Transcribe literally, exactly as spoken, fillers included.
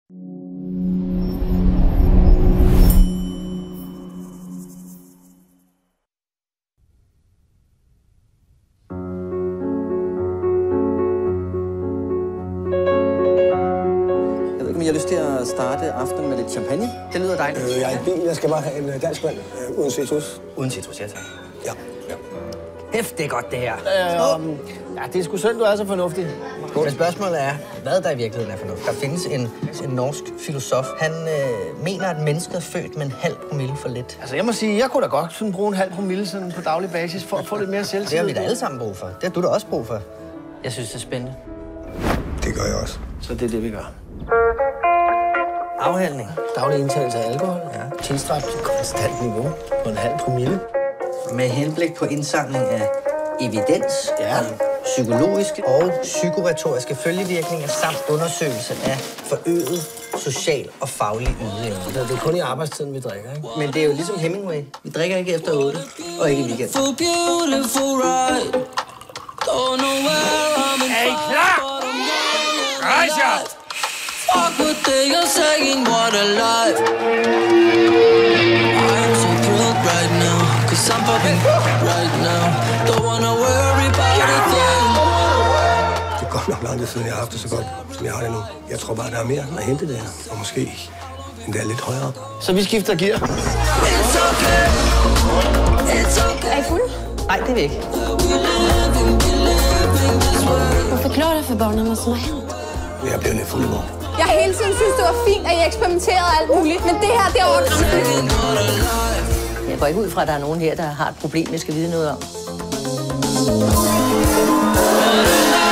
Jeg har lyst til at starte aftenen med lidt champagne. Det lyder dejligt. Øh, jeg er i bil. Jeg skal bare have en dansk vand øh, uden citrus. Uden citrus, ja tak. Ja. ja. Hæft, det er godt, det her. Øh, um, ja, det er sgu synd, du er så fornuftig. Men spørgsmålet er, hvad der i virkeligheden er fornuftigt. Der findes en, en norsk filosof. Han øh, mener, at mennesket er født med en halv promille for lidt. Altså, jeg må sige, jeg kunne da godt sådan bruge en halv promille sådan på daglig basis for at få lidt mere selvtillid. Det har vi da alle sammen brug for. Det har du da også brug for. Jeg synes, det er spændende. Det gør jeg også. Så det er det, vi gør. Afhandling. Daglig indtagelse af alkohol. Ja. Tilstræbt til konstant niveau på en halv promille. Med henblik på indsamling af evidens, ja. psykologiske og psykoretoriske følgevirkninger samt undersøgelse af forøget social og faglig ydeevne. Det er kun i arbejdstiden, vi drikker, ikke? Men det er jo ligesom Hemingway. Vi drikker ikke efter otte, og ikke i weekenden. Er I klar? Rejs jer! Fuck what they are saying, what a life. I am so thrilled right now, cause I'm popping right now. Don't wanna worry about a thing. Det er godt nok lang tid siden, jeg har haft det så godt, som jeg har det nu. Jeg tror bare, der er mere at hente der. Og måske endda lidt højere op. Så vi skifter gear. It's okay. It's okay. Er I fulde? Nej, det er vi ikke. Hvorfor klarer det for børnene, hvad som er hent? Jeg er blevet lidt fuld i morgen. Jeg hele tiden synes, det var fint, at I eksperimenterede alt muligt, men det her, det er overgrænset. Jeg går ikke ud fra, at der er nogen her, der har et problem, jeg skal vide noget om.